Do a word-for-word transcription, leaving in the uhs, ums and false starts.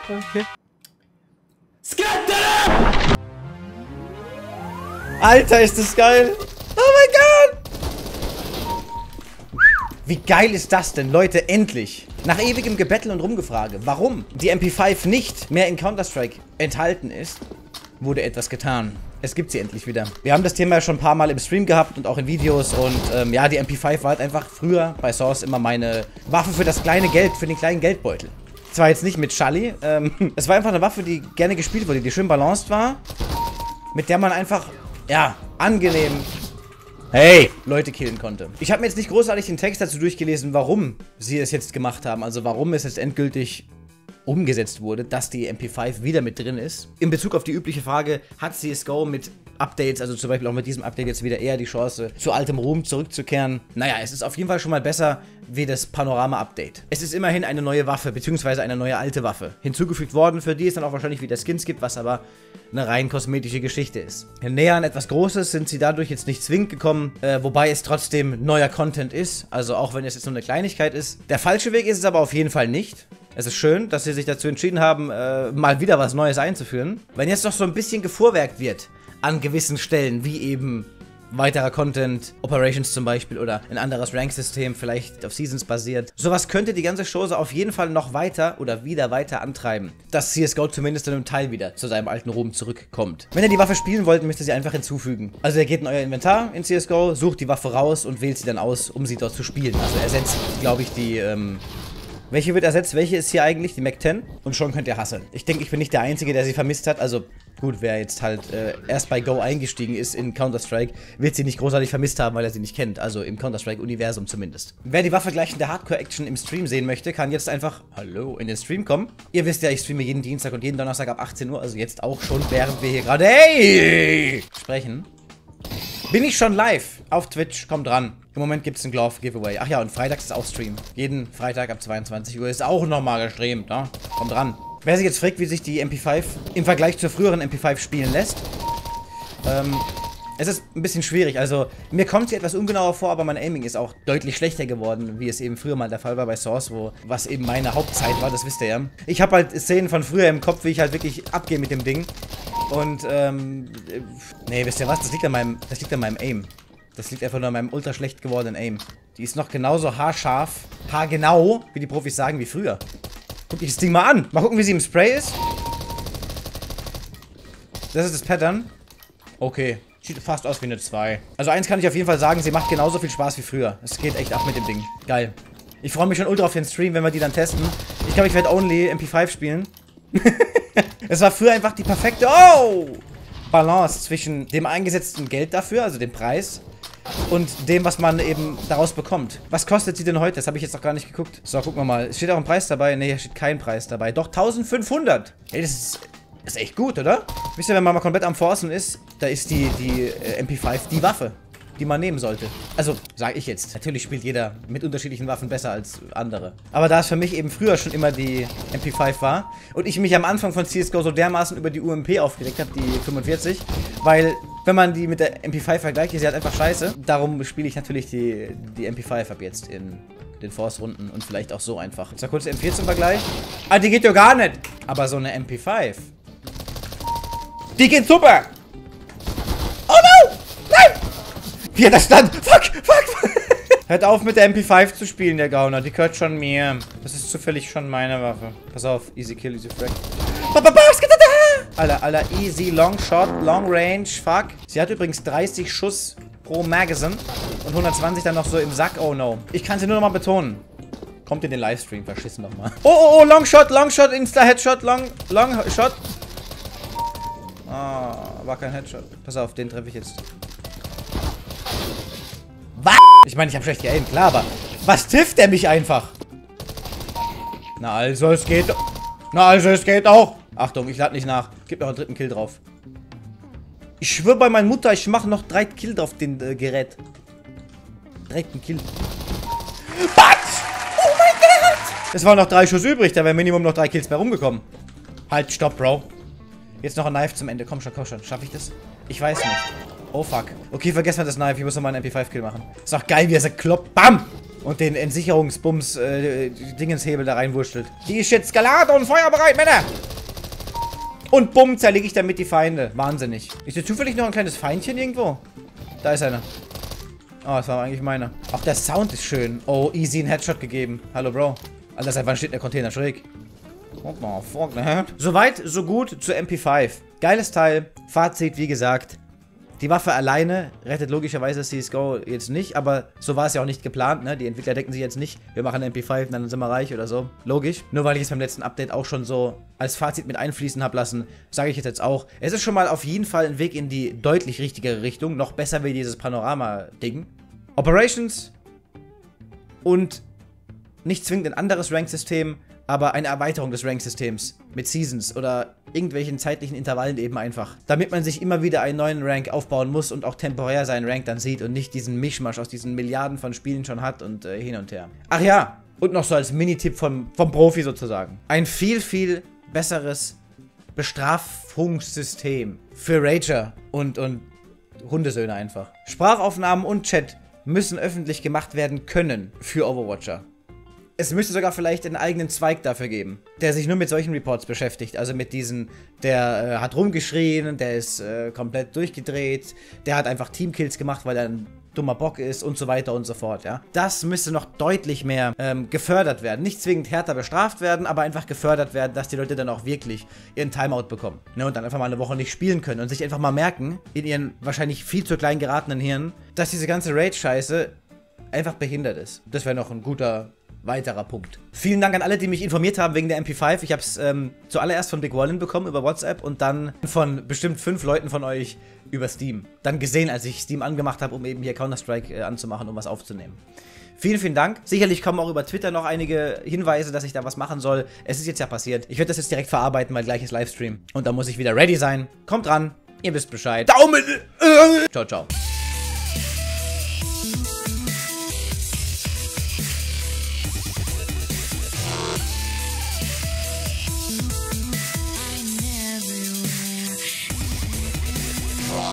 Okay. Alter, ist das geil! Oh mein Gott! Wie geil ist das denn, Leute? Endlich! Nach ewigem Gebettel und Rumgefrage, warum die M P fünf nicht mehr in Counter-Strike enthalten ist, wurde etwas getan. Es gibt sie endlich wieder. Wir haben das Thema ja schon ein paar Mal im Stream gehabt und auch in Videos. Und ähm, ja, die M P fünf war halt einfach früher bei Source immer meine Waffe für das kleine Geld, für den kleinen Geldbeutel. Zwar jetzt nicht mit Schalli. Ähm, es war einfach eine Waffe, die gerne gespielt wurde, die schön balanced war. Mit der man einfach, ja, angenehm, hey, Leute killen konnte. Ich habe mir jetzt nicht großartig den Text dazu durchgelesen, warum sie es jetzt gemacht haben. Also warum es jetzt endgültig umgesetzt wurde, dass die M P fünf wieder mit drin ist. In Bezug auf die übliche Frage, hat C S G O mit Updates, also zum Beispiel auch mit diesem Update jetzt wieder eher die Chance, zu altem Ruhm zurückzukehren? Naja, es ist auf jeden Fall schon mal besser wie das Panorama-Update. Es ist immerhin eine neue Waffe, beziehungsweise eine neue alte Waffe hinzugefügt worden, für die es dann auch wahrscheinlich wieder Skins gibt, was aber eine rein kosmetische Geschichte ist. Näher an etwas Großes sind sie dadurch jetzt nicht zwingend gekommen, äh, wobei es trotzdem neuer Content ist, also auch wenn es jetzt nur eine Kleinigkeit ist. Der falsche Weg ist es aber auf jeden Fall nicht. Es ist schön, dass sie sich dazu entschieden haben, äh, mal wieder was Neues einzuführen. Wenn jetzt doch so ein bisschen gevorwerkt wird an gewissen Stellen, wie eben weiterer Content, Operations zum Beispiel oder ein anderes Rank-System, vielleicht auf Seasons basiert. Sowas könnte die ganze Chose auf jeden Fall noch weiter oder wieder weiter antreiben, dass C S G O zumindest in einem Teil wieder zu seinem alten Ruhm zurückkommt. Wenn ihr die Waffe spielen wollt, müsst ihr sie einfach hinzufügen. Also ihr geht in euer Inventar in C S G O, sucht die Waffe raus und wählt sie dann aus, um sie dort zu spielen. Also ersetzt, glaube ich, die, ähm... Welche wird ersetzt? Welche ist hier eigentlich? Die Mac zehn? Und schon könnt ihr hasseln. Ich denke, ich bin nicht der Einzige, der sie vermisst hat. Also gut, wer jetzt halt äh, erst bei Go eingestiegen ist in Counter-Strike, wird sie nicht großartig vermisst haben, weil er sie nicht kennt. Also im Counter-Strike-Universum zumindest. Wer die Waffe gleich in der Hardcore-Action im Stream sehen möchte, kann jetzt einfach, hallo, in den Stream kommen. Ihr wisst ja, ich streame jeden Dienstag und jeden Donnerstag ab achtzehn Uhr. Also jetzt auch schon, während wir hier gerade, hey, sprechen. Bin ich schon live auf Twitch, kommt dran. Im Moment gibt es ein Glove-Giveaway. Ach ja, und freitags ist auch Stream. Jeden Freitag ab zweiundzwanzig Uhr ist auch nochmal gestreamt, ne? Kommt dran. Wer sich jetzt fragt, wie sich die M P fünf im Vergleich zur früheren M P fünf spielen lässt, ähm, es ist ein bisschen schwierig. Also, mir kommt sie etwas ungenauer vor, aber mein Aiming ist auch deutlich schlechter geworden, wie es eben früher mal der Fall war bei Source, wo, was eben meine Hauptzeit war, das wisst ihr ja. Ich habe halt Szenen von früher im Kopf, wie ich halt wirklich abgehe mit dem Ding. Und, ähm, nee, wisst ihr was? Das liegt an meinem, das liegt an meinem Aim. Das liegt einfach nur an meinem ultra schlecht gewordenen Aim. Die ist noch genauso haarscharf, haargenau, wie die Profis sagen, wie früher. Guck dich das Ding mal an. Mal gucken, wie sie im Spray ist. Das ist das Pattern. Okay. Sieht fast aus wie eine zwei. Also eins kann ich auf jeden Fall sagen, sie macht genauso viel Spaß wie früher. Es geht echt ab mit dem Ding. Geil. Ich freue mich schon ultra auf den Stream, wenn wir die dann testen. Ich glaube, ich werde only M P fünf spielen. Es war früher einfach die perfekte oh! Balance zwischen dem eingesetzten Geld dafür, also dem Preis, und dem, was man eben daraus bekommt. Was kostet sie denn heute? Das habe ich jetzt noch gar nicht geguckt. So, gucken wir mal. Es steht auch ein Preis dabei. Ne, hier steht kein Preis dabei. Doch, eintausendfünfhundert. Ey, das ist, das ist echt gut, oder? Wisst ihr, wenn man mal komplett am Forcen ist, da ist die, die äh, M P fünf die Waffe, die man nehmen sollte. Also, sage ich jetzt. Natürlich spielt jeder mit unterschiedlichen Waffen besser als andere. Aber da es für mich eben früher schon immer die M P fünf war und ich mich am Anfang von C S G O so dermaßen über die U M P aufgeregt habe, die fünfundvierzig, weil, wenn man die mit der M P fünf vergleicht, ist sie halt einfach scheiße. Darum spiele ich natürlich die, die M P fünf ab jetzt in den Force-Runden und vielleicht auch so einfach. Jetzt mal kurz M vier zum Vergleich. Ah, die geht ja gar nicht. Aber so eine M P fünf, die geht super. Oh no! Nein! Wie er da stand. Fuck, fuck, fuck. Hört auf mit der M P fünf zu spielen, der Gauner. Die gehört schon mir. Das ist zufällig schon meine Waffe. Pass auf. Easy kill, easy frag. Alter, Alter. Easy, long shot, long range. Fuck. Sie hat übrigens dreißig Schuss pro Magazine. Und hundertzwanzig dann noch so im Sack. Oh no. Ich kann sie nur noch mal betonen. Kommt in den Livestream. Verschissen nochmal. Oh, oh, oh. Long shot, long shot. Insta-Headshot. Long, long shot. Ah, war kein Headshot. Pass auf, den treffe ich jetzt. Was? Ich meine, ich habe schlecht geaimt, klar, aber was trifft der mich einfach? Na also, es geht. Na also, es geht auch. Achtung, ich lade nicht nach. Gib noch einen dritten Kill drauf. Ich schwöre bei meiner Mutter, ich mache noch drei Kill drauf den äh, Gerät. Dritten Kill. Was? Oh mein Gott! Es waren noch drei Schuss übrig, da wäre Minimum noch drei Kills bei rumgekommen. Halt, stopp, Bro. Jetzt noch ein Knife zum Ende. Komm schon, komm schon. Schaffe ich das? Ich weiß nicht. Oh, fuck. Okay, vergessen wir das Knife. Ich muss nochmal einen M P fünf Kill machen. Ist doch geil, wie er sagt, klopp. Bam! und den Entsicherungsbums äh, Dingenshebel da reinwurschtelt. Die ist jetzt Skalator und feuerbereit, Männer! Und bumm, zerlege ich damit die Feinde. Wahnsinnig. Ist hier zufällig noch ein kleines Feindchen irgendwo? Da ist einer. Oh, das war eigentlich meiner. Auch der Sound ist schön. Oh, easy einen Headshot gegeben. Hallo, Bro. Alter, seit wann steht der Container schräg? What the fuck, ne? Soweit, so gut zu M P fünf. Geiles Teil. Fazit, wie gesagt. Die Waffe alleine rettet logischerweise C S G O jetzt nicht, aber so war es ja auch nicht geplant, ne? Die Entwickler denken sich jetzt nicht, wir machen M P fünf, dann sind wir reich oder so. Logisch. Nur weil ich es beim letzten Update auch schon so als Fazit mit einfließen habe lassen, sage ich jetzt auch. Es ist schon mal auf jeden Fall ein Weg in die deutlich richtigere Richtung. Noch besser wie dieses Panorama-Ding. Operations und nicht zwingend ein anderes Rank-System, aber eine Erweiterung des Rank-Systems mit Seasons oder irgendwelchen zeitlichen Intervallen eben einfach. Damit man sich immer wieder einen neuen Rank aufbauen muss und auch temporär seinen Rank dann sieht und nicht diesen Mischmasch aus diesen Milliarden von Spielen schon hat und äh, hin und her. Ach ja, und noch so als Minitipp vom, vom Profi sozusagen. Ein viel, viel besseres Bestrafungssystem für Rager und, und Hundesöhne einfach. Sprachaufnahmen und Chat müssen öffentlich gemacht werden können für Overwatcher. Es müsste sogar vielleicht einen eigenen Zweig dafür geben, der sich nur mit solchen Reports beschäftigt. Also mit diesen, der äh, hat rumgeschrien, der ist äh, komplett durchgedreht, der hat einfach Teamkills gemacht, weil er ein dummer Bock ist und so weiter und so fort, ja. Das müsste noch deutlich mehr ähm, gefördert werden. Nicht zwingend härter bestraft werden, aber einfach gefördert werden, dass die Leute dann auch wirklich ihren Timeout bekommen. Ne, und dann einfach mal eine Woche nicht spielen können und sich einfach mal merken, in ihren wahrscheinlich viel zu klein geratenen Hirn, dass diese ganze Raid-Scheiße einfach behindert ist. Das wäre noch ein guter weiterer Punkt. Vielen Dank an alle, die mich informiert haben wegen der M P fünf. Ich habe es ähm, zuallererst von Big Wallin bekommen über WhatsApp und dann von bestimmt fünf Leuten von euch über Steam. Dann gesehen, als ich Steam angemacht habe, um eben hier Counter-Strike äh, anzumachen, um was aufzunehmen. Vielen, vielen Dank. Sicherlich kommen auch über Twitter noch einige Hinweise, dass ich da was machen soll. Es ist jetzt ja passiert. Ich werde das jetzt direkt verarbeiten, weil gleich ist Livestream. Und da muss ich wieder ready sein. Kommt ran. Ihr wisst Bescheid. Daumen! Ciao, ciao.